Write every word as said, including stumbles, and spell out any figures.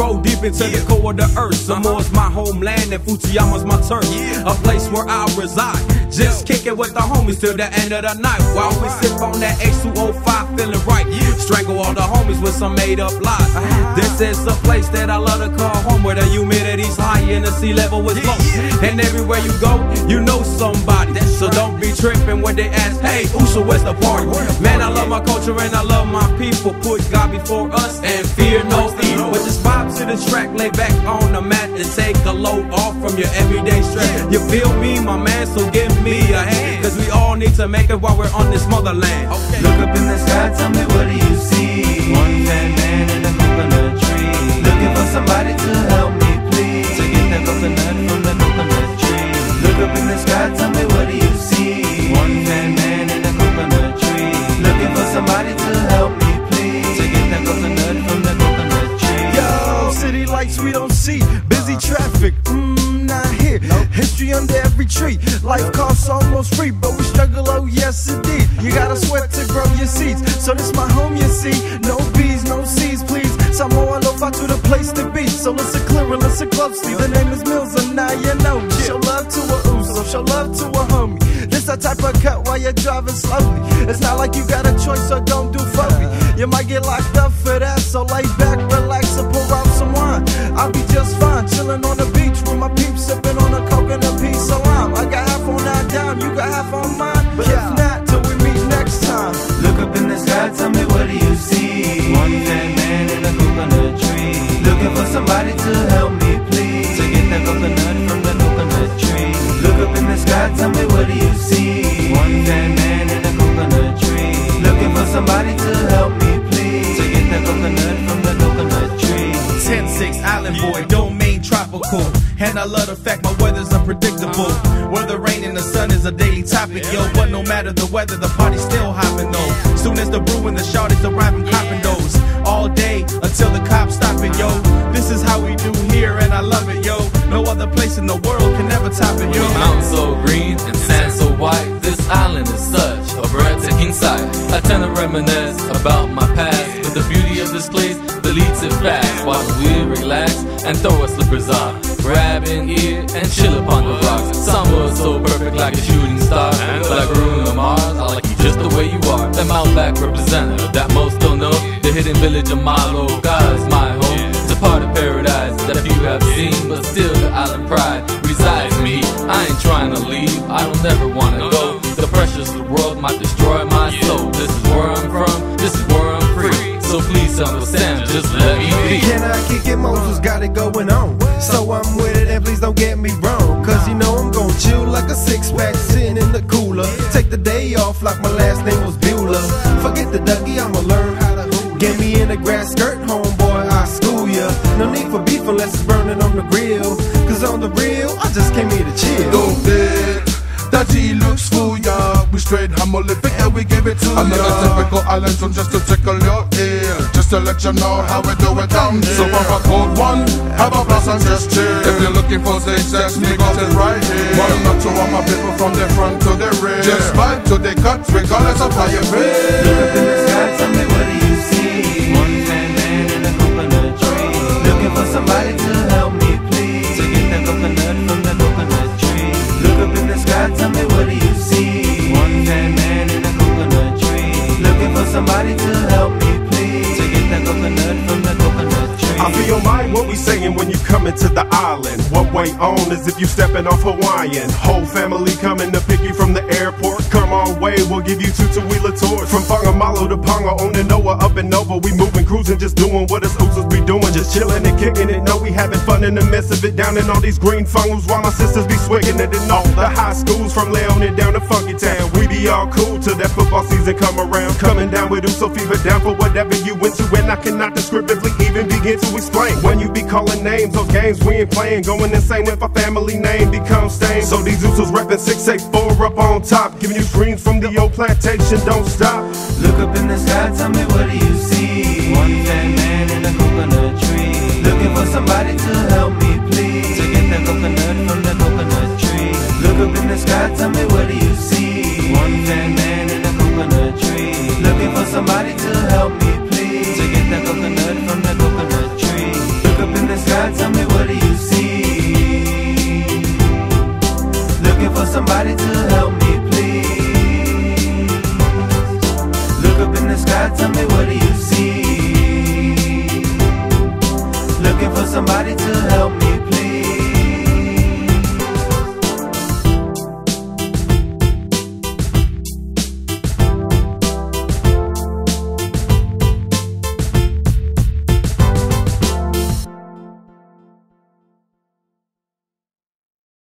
grow deep into the core of the earth. Samoa's my homeland and Fujiyama's my turf. A place where I reside. Just kick it with the homies till the end of the night. While we sip on that H two O five feeling right. Strangle all the homies with some made up lies. This is a place that I love to call home, where the humidity's high and the sea level is low. And everywhere you go, you know somebody. So don't be tripping when they ask, hey, Uso, where's the party? Man, I love my culture and I love my people. Put God before us and fear no evil. But just vibe to the track, lay back on the mat and take a load off from your everyday stress. You feel me, my man, so give me a hand, cause we all need to make it while we're on this motherland. Okay. Look up in the sky, tell me what do you see? One fat man in a coconut tree, looking for somebody to help me please, to get that coconut from the coconut tree. Look up in the sky, tell me what do you see? One fat man in a coconut tree, looking for somebody to help me please, to get that coconut from the coconut tree. Yo, city lights we don't see, busy traffic, mmm, not here. History under every tree. Life costs almost free, but we struggle, oh yes indeed. You gotta sweat to grow your seeds, so this my home you see. No B's, no C's, please. Samoa Aloha to the place to be. So listen clear and listen closely. The name is Mills and now you know me. Show love to a Uso, show love to a homie. This a type of cut while you're driving slowly. It's not like you got a choice, so don't do phobia. You might get locked up for that, so lay back, relax, and pour out some wine. I'll be just fine, chilling on the beach with my peeps, sipping on a coke and a piece of lime. I got half on that dime, you got half on mine. But if not, till we meet next time. Look up in the sky, tell me what do you see? One fat man in a coconut tree, looking for somebody to help me please, to get that coconut from the coconut tree. Look up in the sky, tell me what do you see? One fat man in a coconut tree, looking for somebody to help me please, to get that coconut from the coconut tree. ten six Island Boy, domain tropical. And I love the fact my weather's unpredictable. Whether rain and the sun is a daily topic, yo. But no matter the weather, the party's still hopping, though. Soon as the brew and the shawty's arriving, copping those. All day until the cops stop it, yo. This is how we do here, and I love it, yo. No other place in the world can ever top it, yo. Mountains so green and sand so white, this island is such a breathtaking sight. I tend to reminisce about my past, but the beauty of this place deletes it fast. While we relax and throw our slippers on, grab an ear and chill upon the rocks. Summer so perfect like a shooting star, like Bruno Mars, I like you just the way you are. That Outback representative that most don't know, the hidden village of Malo, God is my home. It's a part of paradise that few have seen, but still the island pride resides in me. I ain't trying to leave, I don't ever wanna go. The pressures of the world might destroy my soul. This is where I'm from, this is where I'm free. So please understand, just let me be. Can I kick it? Moses got it going on, so I'm with it and please don't get me wrong, cause you know I'm gon' chill like a six pack sitting in the cooler. Take the day off like my last name was Bueller. Forget the Dougie, I'ma learn how to hula. Get me in a grass skirt, homeboy, I school ya. No need for beef unless it's burning on the grill, cause on the real, I just came here to chill. Don't it, that G looks full, yeah. We straight humble it and we give it to ya. Another typical island tune just to tickle your ear, just to let you know how we do it down here. So for a cold one, have a blast and just chill. If you're looking for zigzags, we got it right here. One up to all my people from the front to the rear. Just vibe to the cut, regardless of how you feel. Look up in the sky, tell me what do you see? One fat man in a coconut tree, looking for somebody to help me please, to get that coconut from the coconut tree. Look up in the sky, tell me what do you see? One fat man in a coconut tree, looking for somebody to help me please, to get that coconut from the coconut tree. I feel mind what we saying when you coming to the island. What way on is if you stepping off Hawaiian. Whole family coming to pick you from the airport. Come on way, we'll give you two two-wheeler tours. From Whangamalo to Ponga, on and Noah, up and over. We moving, cruising, just doing what us Usos be doing. Just chilling and kicking it. Know we having fun in the midst of it. Down in all these green funnels while my sisters be swigging it. In all the high schools from Leone down to Funky Town. We be all cool till that football season come around. Coming down with Uso fever, down for whatever you into. And I cannot descriptively even begin to explain. When you be calling names, those games we ain't playing. Going insane if a family name becomes stained. So these Usos reppin' six eight four up on top, giving you screams from the old plantation, don't stop. Look up in the sky, tell me what do you see? One fat man in a coconut tree, looking for somebody to help me please, to get that coconut from the coconut tree. Look up in the sky, tell me what do you see? One fat man in a coconut tree, looking for somebody to help me please, to get that coconut from the coconut tree. Look up in God, tell me what do you see? Looking for somebody to